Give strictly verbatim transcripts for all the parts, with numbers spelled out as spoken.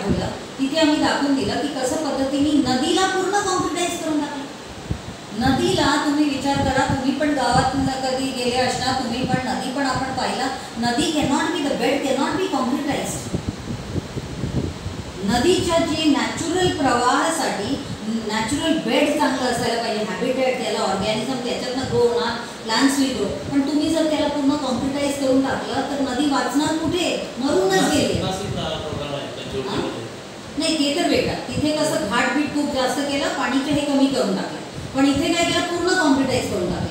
दाखवलं, तिथे आम्ही दाखवून दिलं की कसं पद्धतीने नदीला पूर्ण कॉम्प्युटराईज करून टाकलं. नदीला तुम्ही विचार करा, तुम्ही पण गावात कधी गेले असणार, तुम्ही पण नदी पण आपण पाहिला. नदी cannot be the bed cannot be computerised. नदीच्या जे नॅचरल प्रवाहासाठी नॅचरल बेड चांगलं असायला पाहिजे, हॅबिटेट, त्याला ऑर्गॅनिझम त्याच्यातनं ग्रो होणार, प्लांट्स विल ग्रो. पण तुम्ही जर त्याला पूर्ण कॉम्प्युटराइज करून टाकलं तर नदी वाचणार कुठे? मरूनच गेली. नाही ते तर वेगळं, तिथे कसं घाटबीट खूप जास्त केलं, पाणीचे हे कमी करून टाकलं. पण इथे काय केलं? पूर्ण कॉम्प्युटराइज करून टाकलं.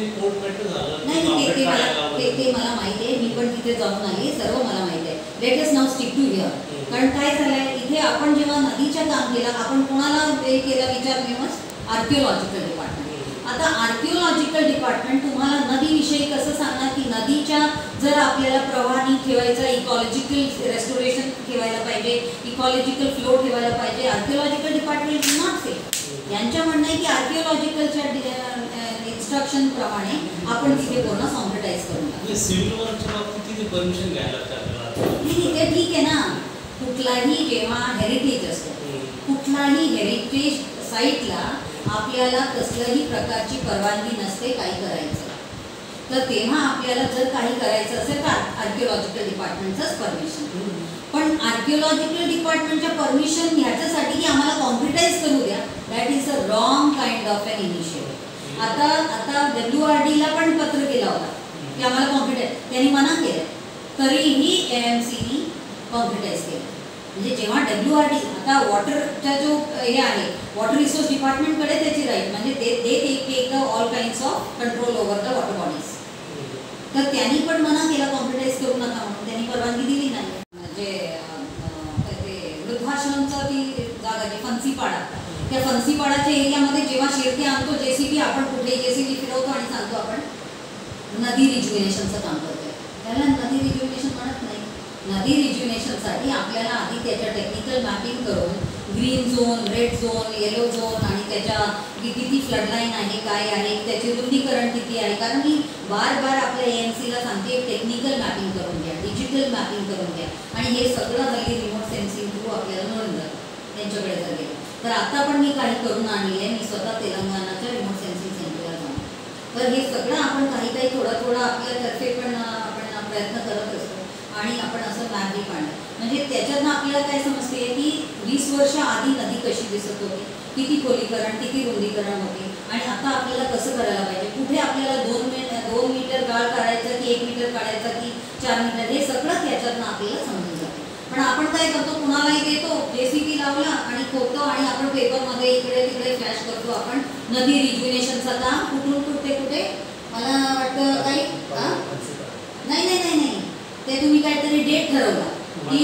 नाही ते ते मला ते ते मला माहिती आहे, मी पण तिथे जाऊन आली, सर्व मला माहिती आहे. Let us now stick to here. कारण काय झालंय इथे, आपण जेव्हा नदीच्या काम केलं, आपण कोणाला हे केला विचार मिळवस? Archaeological department. आता आर्किओलॉजिकल डिपार्टमेंट तुम्हाला नदीविषयी कसं सांगणार की नदीच्या जर आपल्याला प्रवाहानी ठेवायचा, इकॉलॉजिकल रेस्टोरेशन ठेवायला पाहिजे, इकॉलॉजिकल फ्लो ठेवायला पाहिजे. Archaeological department do not say. यांच्या म्हणणं आहे की आर्किओलॉजिकलच्या इन्स्ट्रक्शन प्रमाणे आपण तिथे पूर्ण कॉम्प्युटराइज करून टाकू. सिव्हिल वर्कच्या बाबतीत तिथे परमिशन घ्यायला लागतं. ते ठीक आहे ना. कुठलाही जेव्हा हेरिटेज असतो, कुठलाही हेरिटेज साईटला आपल्याला कसल्याही प्रकारची परवानगी नसते काही करायचं. तर तेव्हा आपल्याला जर काही करायचं असेल तर आर्किओलॉजिकल डिपार्टमेंटचंच परमिशन. पण आर्किओलॉजिकल डिपार्टमेंटच्या परमिशन घ्यायच्यासाठी की आम्हाला कॉम्प्युटराइज करू द्या, that is a wrong kind of an initiative. आता आता डब्ल्यू आर डीला पण पत्र केला होता की आम्हाला कॉम्प्युटराइज, त्यांनी मना केलं, तरीही ए एम सीनी कॉम्प्युटराइज केलं. म्हणजे जेव्हा डब्ल्यू आर डी, आता वॉटरचा जो हे आहे, वॉटर रिसोर्स डिपार्टमेंटकडे त्याची राईट, म्हणजे they they take the all kinds of control over the water bodies. तर त्यांनी पण मना केला कॉम्प्युटराइज करू नका म्हणून, त्यांनी परवानगी दिली नाही. म्हणजे ते वृद्धाश्रमचं ती जागा जी फन्सीपाडा, त्या फन्सीपाडाच्या एरियामध्ये जेव्हा शेती आणतो जेसीबी, आपण कुठे जेसीबी फिरवतो आणि सांगतो आपण नदी रिज्युनेशनचं काम करतोय, त्याला नदी रिज्युनेशन म्हणत नाही. नदी रिज्युनेशनसाठी आपल्याला आधी त्याच्या टेक्निकल मॅपिंग करून green zone, red zone, yellow zone आणि त्याच्या किती फ्लडलाईन आहे, काय आहे, त्याचे रुंदीकरण किती आहे. कारण मी बार बार आपल्या ए एम सीला सांगते टेक्निकल मॅपिंग करून घ्या, डिजिटल मॅपिंग करून घ्या. आणि हे सगळं हल्ली रिमोट सेन्सिंग थ्रू आपल्याला मिळून जातं त्यांच्याकडे जर गेलं तर. आता पण मी काही करून आणली आहे, मी स्वतः तेलंगणाच्या रिमोट सेन्सिंग सेंटरला जाऊन. तर हे सगळं आपण काही काही थोडं थोडं आपल्यातर्फे पण आपण प्रयत्न करत असतो आणि आपण असं मॅप बी काढलं. म्हणजे त्याच्यातनं आपल्याला काय समजते की वीस वर्ष आधी नदी कशी दिसत होती, किती खोलीकरण, किती रुंदीकरण होते आणि आता आपल्याला कसं करायला पाहिजे, कुठे आपल्याला दोन मीटर दोन मीटर गाळ काढायचं की एक मीटर काढायचा की चार मीटर, हे सगळं त्याच्यातनं आपल्याला समजून जातं. पण आपण काय करतो, कुणालाही देतो, जेसीबी लावला आणि खोदतो आणि आपण पेपरमध्ये इकडे तिकडे फ्लॅश करतो आपण नदी रिज्युनेशनचं काम. कुठून कुठे कुठे मला वाटतं काही नाही नाही नाही नाही ते तुम्ही काहीतरी डेट ठरवला की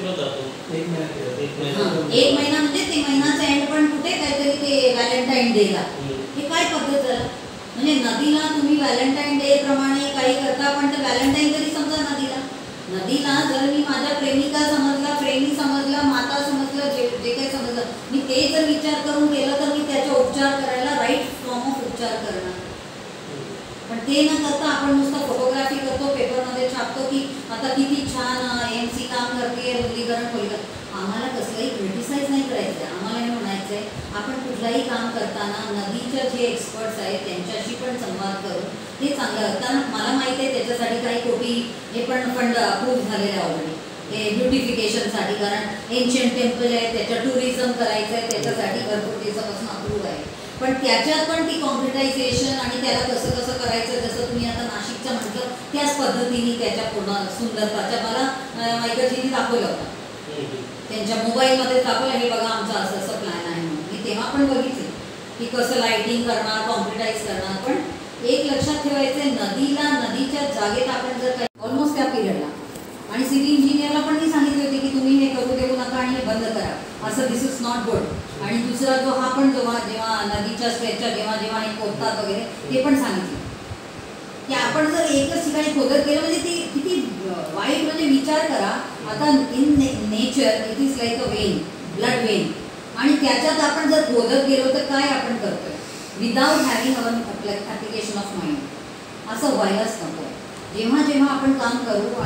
एक महिना, म्हणजे ते महिन्याचा एंड पण कुठे काहीतरी ते व्हॅलेंटाईन डेला. हे काय पद्धत झालं? म्हणजे नदीला तुम्ही व्हॅलेंटाईन डे प्रमाणे काही करता, पण ते व्हॅलेंटाईन तरी समजा नदीला. नदीला जर मी माझ्या प्रेमिका समजला, प्रेमी समजला, माता समजलं, जे जे काही समजलं, मी ते जर विचार करून केलं तर मी त्याचा उपचार करायला राईट फॉर्म ऑफ उपचार करणार. पण ते न करता आपण नुसतं फोटोग्राफी करतो, पेपरमध्ये छापतो की आता किती छान एम सी काम करते, रुंदीकरण खोलीकरण. आम्हाला कसलंही क्रिटिसाइज नाही करायचं आहे, आम्हाला हे म्हणायचं आहे आपण कुठलाही काम करताना नदीच्या जे एक्सपर्ट्स आहेत त्यांच्याशी पण संवाद करून ते चांगलं. कारण मला माहिती आहे त्याच्यासाठी काही कोटी हे पण फंड अप्रूव्ह झालेले आहे ऑलरेडी, हे ब्युटिफिकेशनसाठी. कारण एन्शियंट टेम्पल आहे, त्याच्या टुरिझम करायचं आहे, त्याच्यासाठी भरपूर दिवसापासून अप्रूव्ह आहे. पण त्याच्यात पण ती कॉम्प्युटरायझेशन आणि त्याला कसं कसं करायचं, जसं तुम्ही आता नाशिकचं म्हटलं त्याच पद्धतीने त्याच्या पूर्ण सुंदरताच्या मला मायकरजींनी दाखवलं होतं, त्यांच्या मोबाईलमध्ये दाखवलं, हे बघा आमचं असं असं प्लॅन आहे म्हणून. मी तेव्हा पण बघितलं की कसं लाईटिंग करणार, कॉम्प्युटराइज करणार. पण एक लक्षात ठेवायचं आहे, नदीला नदीच्या जागेत आपण जर काही ऑलमोस्ट त्या पिरियडला, आणि सिव्हिल इंजिनियरला पण मी सांगितले होते की तुम्ही हे करू देऊ नका आणि हे बंद करा, असं दिस इज नॉट गुड. आणि दुसरा जो हा पण जेव्हा जेव्हा नदीच्या स्ट्रेचच्या जेव्हा जेव्हा हे खोदतात वगैरे ते पण सांगितले की आपण जर एकच ठिकाणी खोदत गेलं म्हणजे ते किती वाईट. म्हणजे विचार करा, आता in nature it is like a vein, blood vein, आणि त्याच्यात आपण जर खोदत गेलो तर काय आपण करतोय without having our application of mind. असं व्हायलाच नको. जेव्हा जेव्हा आपण काम करू आणि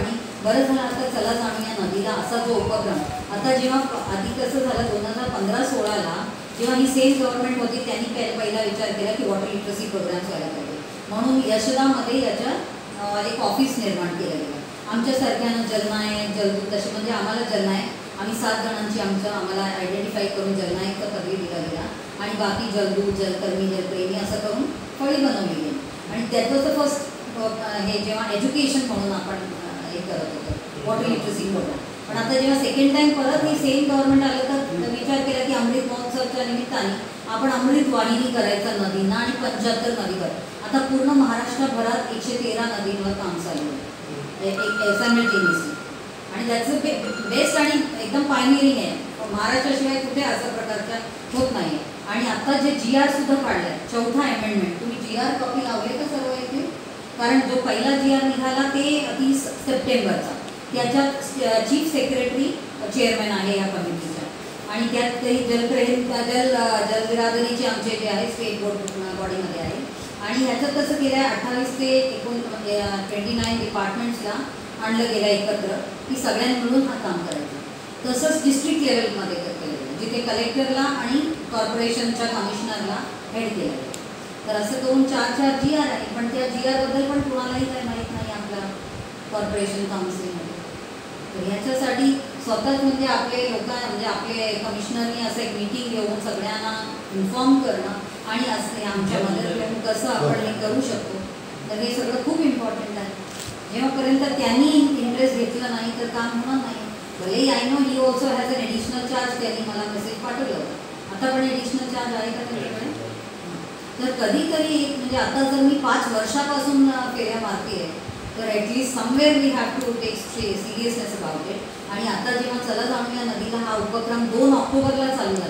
बरं झालं आता चला जाणूया नदीला असा जो उपक्रम आता जेव्हा आधी कसं झालं दोन हजार पंधरा सोळाला जेव्हा ही सेम गव्हर्नमेंट होती त्यांनी पहिला विचार केला की वॉटर लिटरसी प्रोग्राम्स व्हायला पाहिजे म्हणून यशदामध्ये याच्या एक ऑफिस निर्माण केलं गेलं. आमच्यासारख्यानं जलनायक जलदूत तसे म्हणजे आम्हाला जलनायक आम्ही सात जणांची आमचं आम्हाला आयडेंटिफाय करून जलनायकचा पदवी दिला गेला आणि बाकी जलदूत जलकर्मी जलप्रेमी असं करून फळी बनवली गेली आणि त्याचं फर्स्ट हे जेव्हा एज्युकेशन म्हणून आपण हे करत होतो वॉटर लिटरसी प्रोग्राम. पण आता जेव्हा सेकंड टाइम परत हे सेम गव्हर्नमेंट आलं तर विचार केला की अमृत महोत्सवच्या निमित्ताने आपण अमृत वाहिनी करायचं नदींना आणि पंच्याहत्तर नदीवर. आता पूर्ण महाराष्ट्रभरात एकशे तेरा नदींवर काम चालू आहे एक सायमल्टेनियसली आणि त्याचं बे बेस्ट आणि एकदम पायनियरिंग आहे. महाराष्ट्राशिवाय कुठे अशा प्रकारच्या होत नाही. आणि आता जे जी आर सुद्धा काढलं आहे चौथा अमेंडमेंट तुम्ही जी आर कॉपी लावले का सर्व येथे कारण जो पहिला जी आर निघाला ते तीस सप्टेंबरचा त्याच्यात चीफ सेक्रेटरी चेअरमॅन आहे या कमिटीच्या आणि त्यात काही जलप्रेम जल जलबिरादरीचे आमचे जे आहे स्टेट बोर्ड बॉडीमध्ये आहे आणि ह्याच्यात कसं केलं आहे अठ्ठावीस ते एकोण ट्वेंटी नाईन डिपार्टमेंट्सला आणलं गेलं एकत्र की सगळ्यांनी मिळून हा काम करायचं. तसंच डिस्ट्रिक्ट लेवलमध्ये केलं गेलं जिथे कलेक्टरला आणि कॉर्पोरेशनच्या कमिशनरला हेड केलं गेलं. तर असं करून चार चार जी आर आहे पण त्या जी आरबद्दल पण कोणालाही काही माहीत नाही आपल्या कॉर्पोरेशन काउन्सिलमध्ये. तर ह्याच्यासाठी स्वतःच म्हणजे आपले लोक म्हणजे आपले कमिशनरनी असं एक मीटिंग घेऊन सगळ्यांना इन्फॉर्म करणं आणि असं आमच्या मदत घेऊन कसं आपण हे करू शकतो. तर हे सगळं खूप इम्पॉर्टंट आहे. जेव्हापर्यंत त्यांनी इंटरेस्ट घेतलं नाही तर काम होणार नाही. भले I know he also has an additional charge त्यांनी मला मेसेज पाठवलं होतं आता पण ॲडिशनल चार्ज आहे का त्यांच्याकडे. तर कधीतरी एक म्हणजे आता जर मी पाच वर्षापासून फेऱ्या मारते आहे तर at least somewhere we have to take seriousness about it. आणि आता जेव्हा चला जाणूया नदीला हा उपक्रम दोन ऑक्टोबरला चालू झाला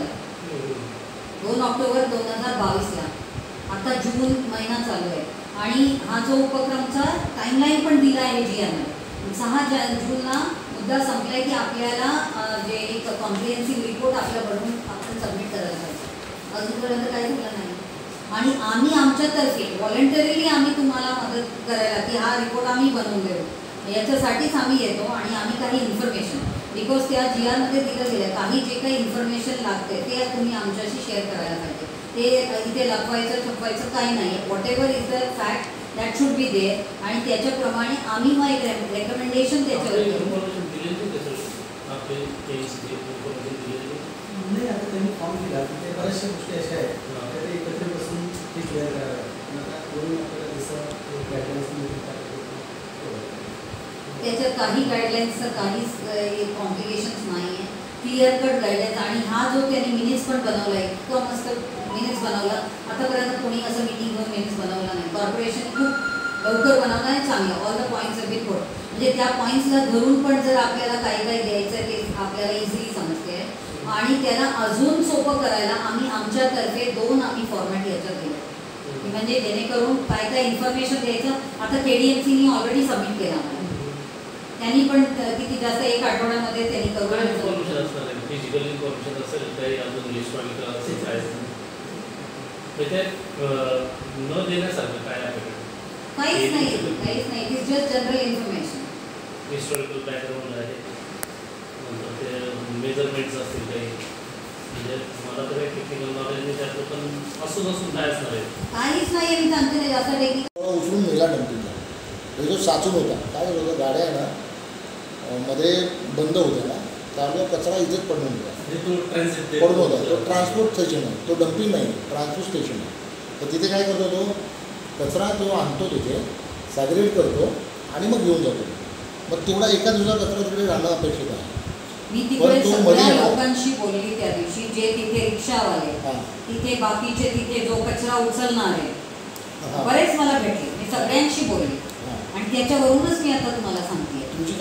दोन ऑक्टोबर दोन हजार बावीसला आता जून महिना चालू आहे आणि हा जो उपक्रमचा टाईमलाईन पण दिला आहे जी आरने सहा जा जूनला मुद्दा संपला आहे की आपल्याला जे एक कॉम्प्रिहेन्सिव्ह रिपोर्ट आपल्या बनवून आपण सबमिट करायला पाहिजे. अजूनपर्यंत काही झालं नाही आणि आम्ही आमच्यातर्फे व्हॉलंटरीली आम्ही तुम्हाला मदत करायला की हा रिपोर्ट आम्ही बनवून देऊ याच्यासाठीच आम्ही येतो आणि आम्ही काही इन्फॉर्मेशन बिकॉज त्या जी आरमध्ये दिलं गेलं काही जे काही इन्फॉर्मेशन लागते ते तुम्ही आमच्याशी शेअर करायला पाहिजे. ते इथे लपवायचं छपवायचं काही नाही आहे. Whatever is the fact that should be there आणि त्याच्याप्रमाणे आम्ही मग एक रेकमेंडेशन त्याच्यावर नाही आता त्यांनी फॉर्म दिला ते बऱ्याचशा गोष्टी अशा आहेत ते एकत्र बसून ते क्लिअर करायला आता कोणी आपल्याला जसं गायडन्स त्याच्यात काही गाईडलाईन्सचं काहीच कॉम्प्लिकेशन्स नाही आहे. क्लिअर कट गाईडलाईन्स आणि हा जो त्यांनी मिनिट्स पण बनवला आहे इतकं मस्त मिनिट्स बनवला. आतापर्यंत कोणी असं मिटिंग घेऊन मिनिट्स बनवला नाही. कॉर्पोरेशन खूप लवकर बनवलं आहे चांगलं all the points a bit good म्हणजे त्या पॉईंट्सला धरून पण जर आपल्याला काही काही द्यायचं आहे ते आपल्याला इझिली समजते आणि त्याला अजून सोपं करायला आम्ही आमच्यातर्फे दोन आम्ही फॉर्मॅट याच्यात दिलं म्हणजे जेणेकरून काय काय इन्फॉर्मेशन द्यायचं आता के डी एम सीनी ऑलरेडी सबमिट केला मला त्यांनी पण किती जास्त एक आठवड्यामध्ये त्यांनी करून फिजिकल इन्फॉर्मेशन असेल काही अजून इलेक्ट्रॉनिक न देण्यासारखं काय आपल्याकडे काहीच नाही काहीच नाही it is just general information. Historical background आहे नंतर ते मेजरमेंट्स असतील काही म्हणजे मला तर काही टेक्निकल नॉलेज नाही त्यातलं पण असून असून काय असणार आहे काहीच नाही आहे. मी सांगते नाही जास्त टेक्निकल उचलून नेला डम्पिंगला तो जो साचून होता काय होतं गाड्या आहे ना मध्ये बंद होत्या ना त्यामुळे कचरा इथेच पडून होता पडून होता तो ट्रान्सपोर्ट स्टेशन आहे तो डम्पिंग नाही ट्रान्सपोर्ट स्टेशन आहे. तर तिथे काय करतो तो कचरा तो आणतो तिथे सॅग्रेट करतो आणि मग घेऊन जातो. मग तेवढा एका दिवसाचा कचरा तिकडे राहणं अपेक्षित आहे. मी तिकडे सगळ्या लोकांशी बोलली त्या दिवशी जे तिथे रिक्षावाले तिथे बाकीचे तिथे जो कचरा उचलणारे बरेच मला भेटले मी सगळ्यांशी बोलले आणि त्याच्यावरूनच मी आता तुम्हाला सांगते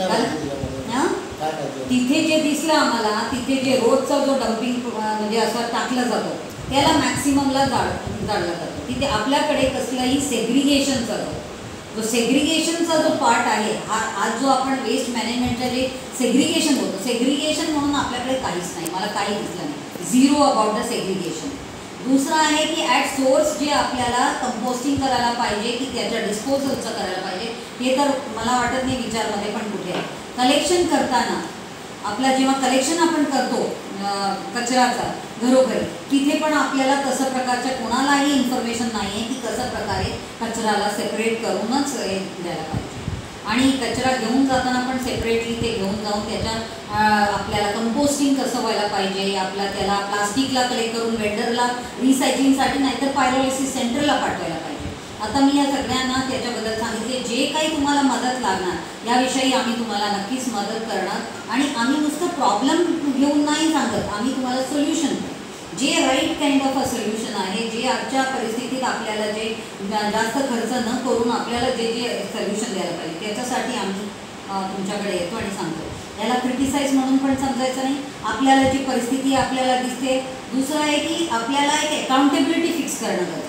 तिथे जे दिसलं आम्हाला तिथे जे रोजचा जो डम्पिंग म्हणजे असं टाकला जातो त्याला मॅक्सिममला जाळ जाळला जातो. तिथे आपल्याकडे कसलाही सेग्रिगेशनचा जो सेग्रिगेशनचा जो पार्ट आहे हा आज जो आपण वेस्ट मॅनेजमेंटचं जे सेग्रिगेशन होतं सेग्रिगेशन म्हणून आपल्याकडे काहीच नाही मला काही दिसलं नाही झिरो अबाउट द सेग्रिगेशन. दुसरं आहे की ॲट सोर्स जे आपल्याला कंपोस्टिंग करायला पाहिजे की त्याच्या डिस्पोजलचं करायला पाहिजे हे तर मला वाटत नाही विचारमध्ये पण कुठे आहे. कलेक्शन करताना आपला जेव्हा कलेक्शन आपण करतो कचऱ्याचा घरोघरी, तिथे पण आपल्याला तसं प्रकारच्या कोणालाही इन्फॉर्मेशन नाही आहे की कसं प्रकारे कचऱ्याला सेपरेट करूनच हे द्यायला पाहिजे. आणि कचरा घेऊन जाताना पण सेपरेटली ते घेऊन जाऊन त्याच्या आपल्याला कंपोस्टिंग कसं व्हायला पाहिजे, आपला त्याला प्लास्टिकला कलेक्ट करून वेंडरला रिसायकलिंगसाठी नाहीतर पायरोलिसिस सेंटरला पाठवायला पाहिजे. आता मी या सगळ्यांना त्याच्याबद्दल सांगितले. जे काही तुम्हाला मदत लागणार याविषयी आम्ही तुम्हाला नक्कीच मदत करणार. आणि आम्ही नुसतं प्रॉब्लेम घेऊन नाही सांगत, आम्ही तुम्हाला सोल्युशन जे right kind of a solution आहे, जे आजच्या परिस्थितीत आपल्याला जे जास्त खर्च न करून आपल्याला जे जे सोल्युशन द्यायला पाहिजे त्याच्यासाठी आम्ही तुमच्याकडे येतो आणि सांगतो. याला क्रिटिसाइज म्हणून पण समजायचं नाही. आपल्याला जी परिस्थिती आपल्याला दिसते, दुसरं आहे की आपल्याला एक अकाउंटेबिलिटी फिक्स करणं गरजेचं.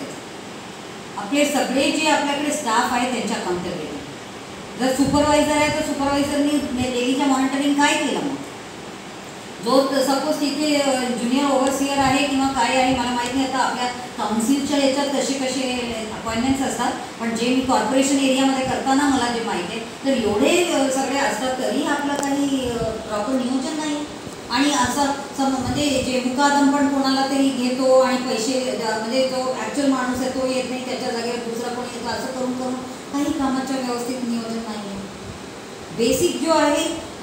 आपले सगळे जे आपल्याकडे स्टाफ आहे त्यांच्या अकाउंटेबिलिटी. जर सुपरवायझर आहे तर सुपरवायझरनी डेलीच्या मॉनिटरिंग काय केलं, मग जो सपोज तिथे ज्युनियर ओव्हरसियर आहे किंवा काय आहे मला माहीत नाही. आता आपल्या काउन्सिलच्या याच्यात कसे कसे अपॉइंटमेंट्स असतात, पण जे मी कॉर्पोरेशन एरियामध्ये करताना मला जे माहिती आहे तर एवढे सगळे असतात तरी आपलं काही प्रॉपर नियोजन नाही. आणि असं सम म्हणजे जे मुकादम पण कोणाला तरी घेतो आणि पैसे म्हणजे जो ॲक्च्युअल माणूस आहे तो येत नाही, त्याच्या जागेवर दुसरा कोणी येतो, असं करून करून काही कामाचं व्यवस्थित नियोजन नाही आहे. बेसिक जो आहे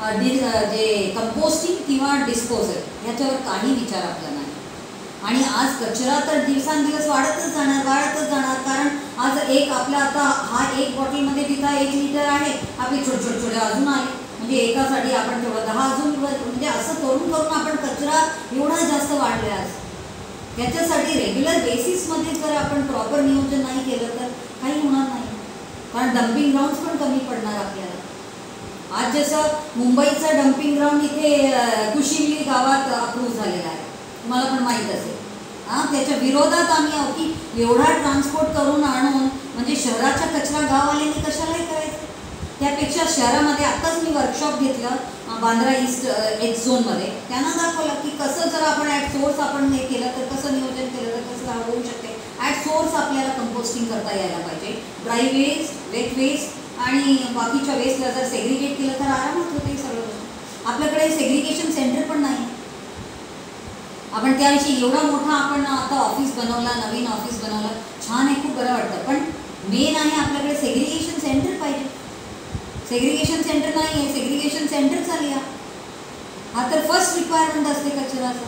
जे कंपोस्टिंग किंवा डिस्पोजल ह्याच्यावर काही विचार आपला नाही. आणि आज कचरा तर दिवसांदिवस वाढतच जाणार वाढतच जाणार कारण आज एक आपला आता हा एक बॉटलमध्ये तिथं एक लिटर आहे, आपले छोटे छोटे छोटे अजून आले म्हणजे एकासाठी आपण तेवढं दहा अजून म्हणजे असं करून करून आपण कचरा एवढा जास्त वाढला. आज त्याच्यासाठी रेग्युलर बेसिसमध्ये जर आपण प्रॉपर नियोजन नाही केलं तर काही होणार नाही. कारण डम्पिंग ग्राउंड्स पण कमी पडणार आपल्याला. आज जसं मुंबईचं डम्पिंग ग्राउंड इथे कुशिवली गावात अप्रूव्ह झालेला आहे, तुम्हाला पण माहीत असेल. हां, त्याच्या विरोधात आम्ही आहोत की एवढा ट्रान्सपोर्ट करून आणून म्हणजे शहराच्या कचरा गाववाल्यांनी कशालाही करायचं. त्यापेक्षा शहरामध्ये आत्ताच मी वर्कशॉप घेतलं बांद्रा ईस्ट एक्स झोनमध्ये. त्यांना दाखवलं की कसं जर आपण ॲट सोर्स आपण हे केलं तर कसं नियोजन केलं तर कसं होऊ शकते. ॲट सोर्स आपल्याला कंपोस्टिंग करता यायला पाहिजे. ड्राय वेस्ट, वेट वेस्ट आणि बाकीच्या वेस्टला जर सेग्रिगेट केलं तर आरामात होते सगळं. आपल्याकडे सेग्रिगेशन सेंटर पण नाही. आपण त्याविषयी एवढा मोठा आपण आता ऑफिस बनवला, नवीन ऑफिस बनवलं, छान आहे, खूप बरं वाटतं. पण मेन आहे आपल्याकडे सेग्रिगेशन सेंटर पाहिजे. सेग्रिगेशन सेंटर नाही आहे, सेग्रिगेशन सेंटर चालू आहे. हा तर फर्स्ट रिक्वायरमेंट असते कचऱ्याचा.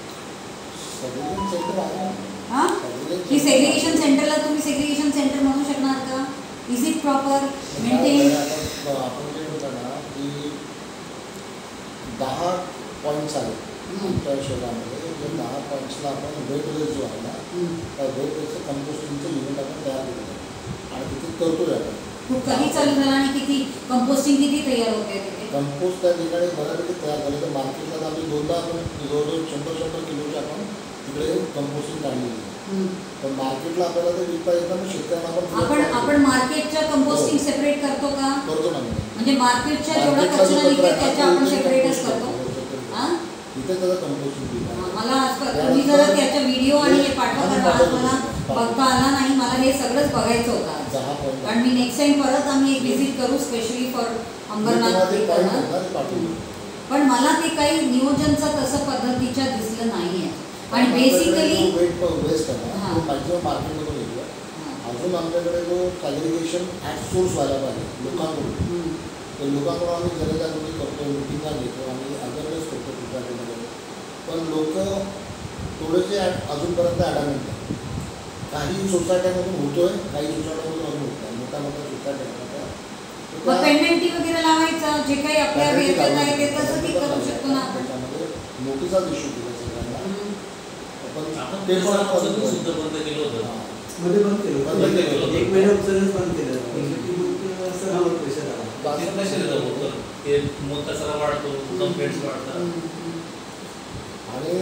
हां, की सेग्रिगेशन सेंटरला तुम्ही सेग्रिगेशन सेंटर म्हणू शकणार का? Is it proper maintain? आपण जे होतं ना की दहा पॉईंट्स आहेत आमच्या शहरामध्ये. जे दहा पॉईंट्सला आपण वेट वेस्ट जो आहे ना त्या वेट वेस्टचं कंपोस्टिंगचं युनिट आपण तयार केलं आणि तिथे करतोय आपण. कधी चालू झालं आणि किती कंपोस्टिंग किती तयार होते तिथे? कंपोस्ट त्या ठिकाणी बऱ्यापैकी तयार झाले. तर मार्केटला आम्ही दोनदा आपण जवळजवळ शंभर शंभर किलोची आपण तिकडे कंपोस्टिंग काढलेली. पण मार्केटला आपल्याला ते विकता येत नाही. शेतकऱ्यांना आपण आपण आपण मार्केटच्या कंपोस्टिंग सेपरेट करतो का? करतो ना. म्हणजे मार्केटच्या जेवढा कचरा निघते त्याच्या आपण सेपरेटच करतो. हां, इथे त्याचं कंपोस्टिंग मला तुम्ही जरा त्याचा व्हिडिओ आणि हे पाठवा. आज मला बघता आला नाही. मला हे सगळंच बघायचं होतं कारण मी नेक्स्ट टाइम परत आम्ही एक व्हिजिट करू स्पेशली फॉर अंबरनाथ. पण मला ते काही नियोजनचं तसं पद्धतीच्या दिसलं नाही आहे. आणि बेसिकली वेट वेस्ट आहे ना मॅक्झिमम मार्केटमधून येतो. अजून आमच्याकडे जो सॅग्रिगेशन ॲट सोर्स व्हायला पाहिजे लोकांकडून. तर लोकांकडून आम्ही जनजागृती करतो, मिटिंगा घेतो, आम्ही अवेअरनेस करतो सोसायटीमध्ये. पण लोक थोडेसे अजूनपर्यंत ॲडॅमेंट नाही. काही सोसायट्यांमधून होतोय, काही सोसायट्यांमधून अजून होत नाही. मोठ्या मोठ्या सोसायट्या पेंडेंटी वगैरे लावायचं जे काही आपल्या याच्यात आहे ते तसं ते करू शकतो ना आपण. त्याच्यामध्ये नोटिसाच इश्यू केला सगळ्यांना. आपण ते पण सुद्धा बंद केलं होतं. मध्ये बंद केलं बंद केलं एक महिना उपचारच बंद केलं. असं प्रेशर आला. बाकी प्रेशर होतं ते मग कचरा वाढतो, कंप्लेंट्स वाढतात. आणि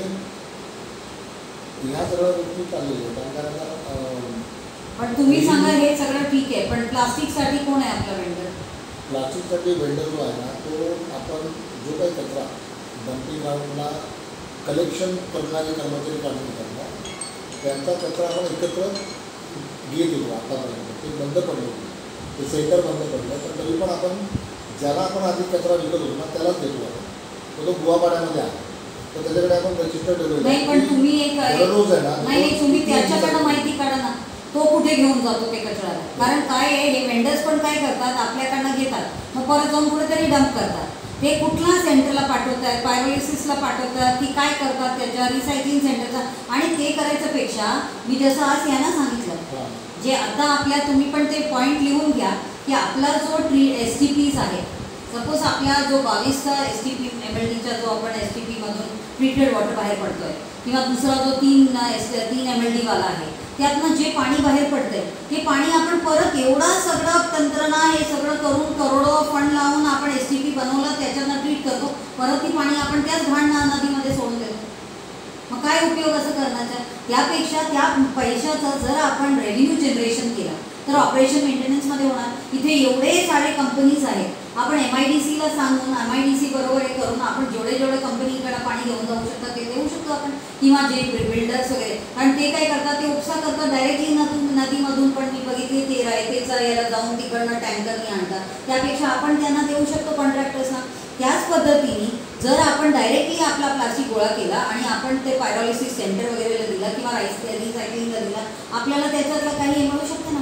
ह्या सगळ्या गोष्टी चाललेल्या आहेत. कारण पण तुम्ही सांगा हे सगळं ठीक आहे पण प्लास्टिकसाठी कोण आहे आपला वेंडर? प्लास्टिकसाठी वेंडर जो आहे ना तो आपण जो काही कचरा डम्पिंग ग्राउंडला कलेक्शन करणारे कर्मचारी काढून करतात त्यांचा कचरा आपण एकत्र घेत येतो. आतापर्यंत ते बंद पडलं होतं, ते सेंटर बंद पडलं. पण तरी पण आपण ज्याला आपण आधी कचरा विकत होतो ना त्यालाच देतो आपण. तर तो बुवापाड्यामध्ये आहे, तर त्याच्याकडे आपण रजिस्टर ठेवलेलं नाही, पण तुम्ही एक दररोज आहे ना, नाही नाही तुम्ही त्याच्याकडनं माहिती काढा ना, तो कुठे घेऊन जातो ते कचऱ्याला. कारण काय आहे, हे वेंडर्स पण काय करतात, आपल्याकडनं घेतात, मग परत जाऊन कुठेतरी डंप करतात. ते कुठल्या सेंटरला पाठवतात, पायरोलिसिसला पाठवतात की काय करतात, त्याच्या रिसायकलिंग सेंटरचा. आणि ते करायच्यापेक्षा मी जसं आज यांना सांगितलं, जे आता आपल्या तुम्ही पण ते पॉईंट लिहून घ्या की आपला जो ट्री एस टी पीज आहे, सपोज आपला जो बावीसचा S T P M L डीचा जो आपण एस टी पीमधून ट्रीटेड वॉटर बाहेर पडतो आहे, किंवा दुसरा जो तीन एस तीन एम एल डीवाला आहे, त्यातनं जे पाणी बाहेर पडतंय ते पाणी आपण परत एवढा सगळं तंत्रणा हे सगळं करून करोडो फंड लावून आपण एस टी पी बनवलं, त्याच्यातनं ट्रीट करतो, परत ती पाणी आपण त्याच घाण नदीमध्ये सोडून देतो. मग काय उपयोग असं करण्याचा? त्यापेक्षा त्या पैशाचं जर आपण रेव्हेन्यू जनरेशन केलं तर ऑपरेशन मेंटेनन्समध्ये होणार. इथे एवढे सारे कंपनीज आहेत, आपण एम आय डी सीला सांगून एम आय डी सी बरोबर हे करून आपण जेवढे जेवढे कंपनीकडे पाणी घेऊन जाऊ शकतात ते देऊ शकतो आपण, किंवा जे बिल्डर्स वगैरे. कारण ते काय करतात, ते उपसा करतात डायरेक्टली नदून नदीमधून, पण मी बघितले ते रायतेचा याला जाऊन तिकडनं टँकरनी आणतात. त्यापेक्षा आपण त्यांना देऊ शकतो कॉन्ट्रॅक्टर्सना. त्याच पद्धतीने जर आपण डायरेक्टली आपला प्लास्टिक गोळा केला आणि आपण ते पायरोलिसिस सेंटर वगैरेला दिला किंवा राईस रिसायकलिंगला दिला, आपल्याला त्याच्यातलं काही मिळू शकतं ना.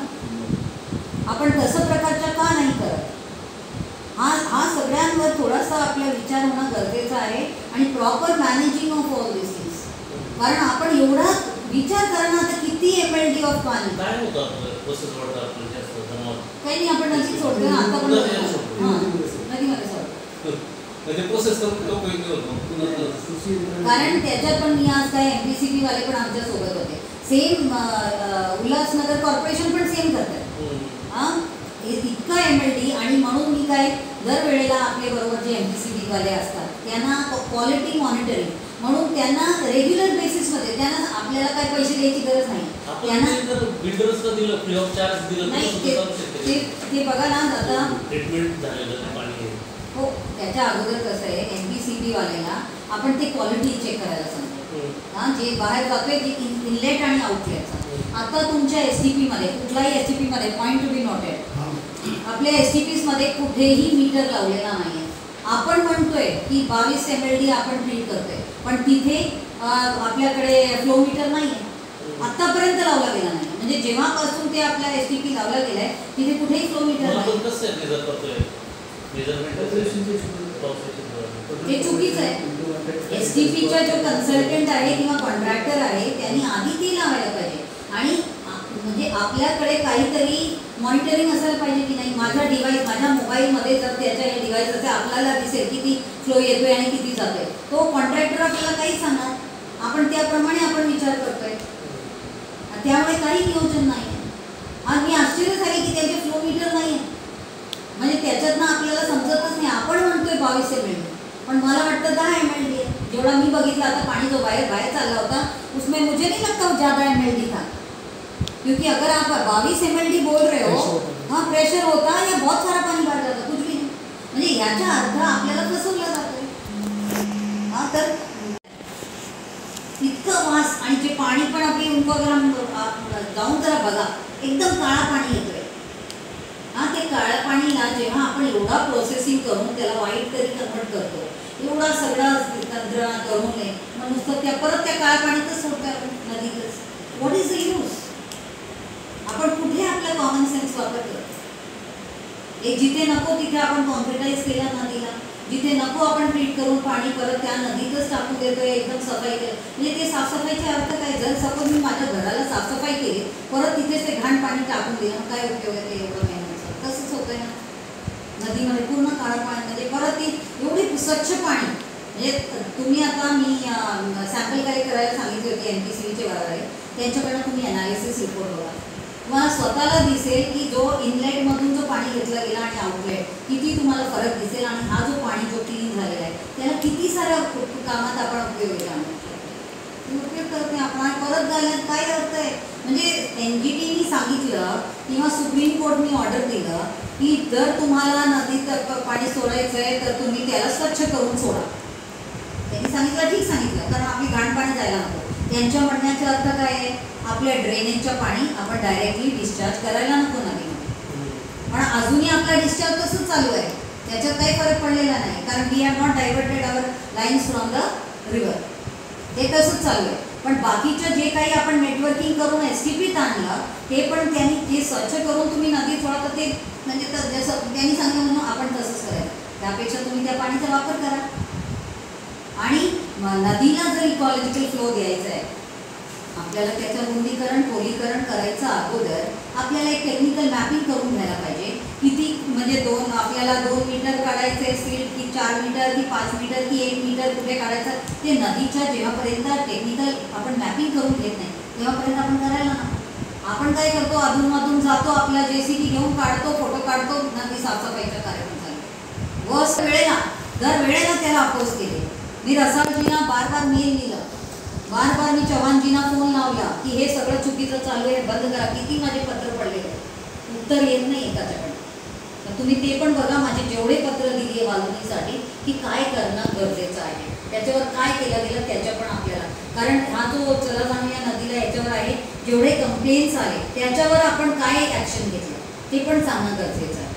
आपण तसं प्रकारच्या का नाही करत? हा हा सगळ्यांवर थोडासा आपला विचार होणं गरजेचं आहे, आणि proper managing of all this things. कारण आपण एवढा विचार करणं, आता किती एम एल डी ऑफ पाणी काय होतं आपलं प्रोसेस वाढतं आपलं जास्त जमा काही नाही, आपण नदीत सोडतो ना, आता पण हां नदीमध्ये सोडतो. म्हणजे प्रोसेस करून लोक वेगळे होतो. कारण त्याच्यात पण मी आज काय एम पी सी बी वाले पण आमच्या सोबत होते, सेम उल्हासनगर कॉर्पोरेशन पण सेम करतात. हां इतका एम एल डी. आणि म्हणून मी काय दर वेळेला आपले बरोबर जे एम पी सी बीवाले असतात त्यांना क्वालिटी मॉनिटरिंग म्हणून त्यांना रेग्युलर बेसिसमध्ये, त्यांना आपल्याला काय पैसे द्यायची गरज नाही. त्यांना बिल्डर्सला दिलं फ्री ऑफ चार्ज दिलं नाही, ते ते बघा ना आता ट्रीटमेंट झालेलं पाणी. हो, त्याच्या अगोदर कसं आहे, एम पी सी बीवाल्याला आपण ते क्वालिटी चेक करायला सांगतो. हां जे बाहेर जातोय जे इन इनलेट आणि आउटलेटचा. आता तुमच्या एस टी पीमध्ये कुठलाही एस टी पीमध्ये पॉईंट टू बी नोटेड, आपल्या एस टी पीजमध्ये कुठेही मीटर लावलेला नाही आहे. आपण म्हणतोय की बावीस एम एल डी आपण ट्रीट करतोय, पण तिथे आपल्याकडे फ्लो मीटर नाही आहे, आत्तापर्यंत लावला गेला नाही. म्हणजे जेव्हापासून ते आपल्या एस टी पी लावला गेला आहे तिथे कुठेही फ्लो मीटर नाही. ते चुकीचं आहे. एस टी पीचा जो कन्सल्टंट आहे किंवा कॉन्ट्रॅक्टर आहे त्यांनी आधी ते लावायला पाहिजे. आणि म्हणजे आपल्याकडे काहीतरी मॉनिटरिंग असायला पाहिजे की नाही. माझा डिव्हाइस माझ्या मोबाईलमध्ये जर त्याच्या हे डिव्हाइस असेल, आपल्याला दिसेल किती फ्लो येतोय आणि किती जातोय. तो कॉन्ट्रॅक्टर आपल्याला काही सांगणार, आपण त्याप्रमाणे आपण विचार करतोय. त्यामुळे काही नियोजन नाही आहे. आणि मी आश्चर्य झाले की त्यांचे फ्लो मीटर नाही आहे. म्हणजे त्याच्यातनं आपल्याला समजतच नाही. आपण म्हणतोय बावीस एम एल डी, पण मला वाटतं दहा एम एल डी आहे. जेवढा मी बघितला आता पाणी जो बाहेर बाहेर चालला होता उसमें मुझे नहीं लगता वो ज़्यादा एम एल डी था, क्योंकि अगर आप बाईस एम एल डी बोल रहे हो, हाँ प्रेशर होता या बहुत सारा पानी बाहर जाता, कुछ भी नहीं. म्हणजे याचा अर्थ आपल्याला फसवला जातोय. हां तर इतकं वास, आणि जे पाणी पण आपली उपग्राम जाऊन जरा बघा, एकदम काळा पाणी येतोय. हां ते काळ्या पाणीला जेव्हा आपण एवढा प्रोसेसिंग करून त्याला वाईट तरी कन्वर्ट करतो, एवढा सगळा तंत्र करून नये, मग नुसतं त्या परत त्या काळ्या पाण्यातच सोडतो आपण नदीतच. What is the use? आपण कुठे आपला कॉमन सेन्स वापरतो? एक जिथे नको तिथे आपण कॉन्क्रिटाईज केलं नदीला, जिथे नको आपण ट्रीट करून पाणी परत त्या नदीतच टाकून देतोय, एकदम सफाई केलं. म्हणजे ते साफसफाईचे अर्थ काय? जर सपोज मी माझ्या घराला साफसफाई केली, परत तिथेच ते घाण पाणी टाकून दिलं, काय उपयोग आहे ते एवढं महिन्याचं? तसंच होतंय ना नदीमध्ये, पूर्ण काळं पाणी. म्हणजे परत ती एवढी स्वच्छ पाणी. म्हणजे तुम्ही आता मी सॅम्पल काय करायला सांगितली होती एन पी सी बीचे वाले, त्यांच्याकडनं तुम्ही ॲनालिसिस रिपोर्ट बघा, तुम्हाला स्वतःला दिसेल की जो इनलेटमधून जो पाणी घेतला गेला आणि आउटलेट किती तुम्हाला फरक दिसेल. आणि हा जो पाणी जो क्लीन झालेला आहे त्याला किती साऱ्या कामात आपण उपयोग आणू शकतो. उपयोग करत नाही आपण, परत घालण्यात काय अर्थ आहे? म्हणजे एन जी टीनी सांगितलं किंवा सुप्रीम कोर्टनी ऑर्डर दिलं की जर तुम्हाला नदीत पाणी सोडायचं आहे तर तुम्ही त्याला स्वच्छ करून सोडा. त्यांनी सांगितलं, ठीक सांगितलं, कारण आपली घाण पाणी जायला नको. त्यांच्या म्हणण्याचा अर्थ काय आहे? आपल्या ड्रेनेजच्या पाणी आपण डायरेक्टली डिस्चार्ज करायला नको नदीमध्ये. पण अजूनही आपला डिस्चार्ज तसंच चालू आहे. त्याच्यात काही फरक पडलेला नाही, कारण we have not diverted our lines from the river. ते तसंच चालू आहे. पण बाकीचं जे काही आपण नेटवर्किंग करून एस टी पीत आणलं ते पण त्यांनी जे स्वच्छ करून तुम्ही नदी थोडा तर ते म्हणजे तर जसं त्यांनी सांगितलं म्हणून आपण तसंच करायचं. त्यापेक्षा तुम्ही त्या पाण्याचा वापर करा. आणि नदीला जर इकॉलॉजिकल फ्लो द्यायचा आहे आपल्याला त्याचं रुंदीकरण खोलीकरण करायचं अगोदर आपल्याला एक टेक्निकल मॅपिंग करून घ्यायला पाहिजे. किती म्हणजे दोन आपल्याला दोन मीटर काढायचे असतील की चार मीटर की पाच मीटर की एक मीटर कुठे काढायचं ते नदीच्या जेव्हापर्यंत टेक्निकल आपण मॅपिंग करून घेत नाही तेव्हापर्यंत आपण करायला ना. आपण काय करतो अधूनमधून जातो आपला जे सी बी घेऊन काढतो फोटो काढतो नदी साफसफाईचा कार्यक्रम चालू. वर्स्ट वेळेला दर वेळेला त्याला अपोज केले. मी रसाळजींना बार बार मेल लिहिलं, बार बार मी चव्हाणजींना फोन लावला की हे सगळं चुकीचं चालू आहे बंद करा. किती माझे पत्र पडलेले उत्तर येत नाही एकाच्याकडे. तर तुम्ही ते पण बघा माझे जेवढे पत्र दिली आहे वालुनीसाठी की काय करणं गरजेचं आहे त्याच्यावर काय केलं गेलं त्याच्या पण आपल्याला, कारण हा जो चला जाणूया नदीला याच्यावर आहे जेवढे कंप्लेंट्स आले त्याच्यावर आपण काय ॲक्शन घेतलं ते पण सांगणं गरजेचं आहे.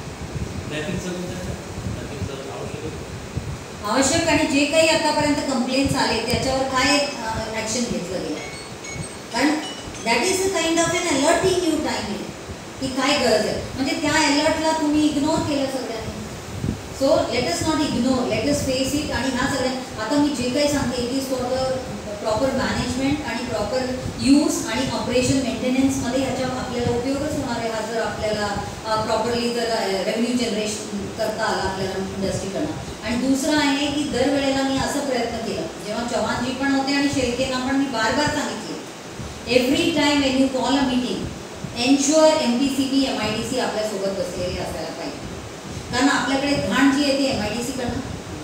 आवश्यक आणि जे काही आतापर्यंत कंप्लेंट्स आले त्याच्यावर काय ॲक्शन घेतलं गेलं, कारण that is a kind of an alerting you time की काय गरज आहे. म्हणजे त्या अलर्टला तुम्ही इग्नोर केलं सगळ्यांनी. So let us not ignore, let us face it. आणि ह्या सगळ्या आता मी जे काही सांगते it is for the proper management आणि प्रॉपर यूज आणि ऑपरेशन मेंटेनन्समध्ये ह्याच्या आपल्याला उपयोगच होणार आहे. हा जर आपल्याला प्रॉपरली जर रेव्हेन्यू जनरेशन करता आला आपल्याला इंडस्ट्रीकडनं. आणि दुसरं आहे की दरवेळेला मी असं प्रयत्न केला जेव्हा चव्हाणजी पण होते आणि शेळकेंना पण मी बार बार सांगितले every time when you call a meeting ensure M P C B M I D C आपल्यासोबत बसलेली असायला पाहिजे. कारण आपल्याकडे घाण जी येते एम आय डी सीकडनं